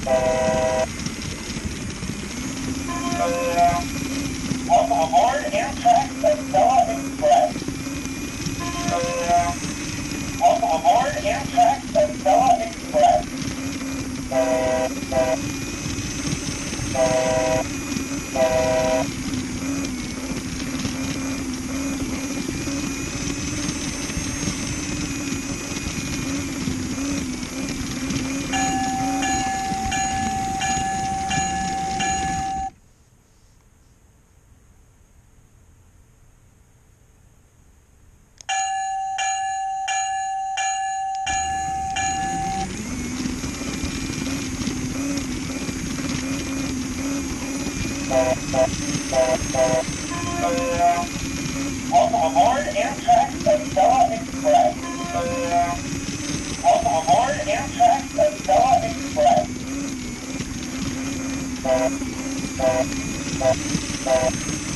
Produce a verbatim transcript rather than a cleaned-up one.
Welcome aboard Amtrak Acela Express. Welcome aboard Amtrak Acela Express. Welcome aboard Amtrak Acela Express. Welcome aboard Amtrak Acela Express.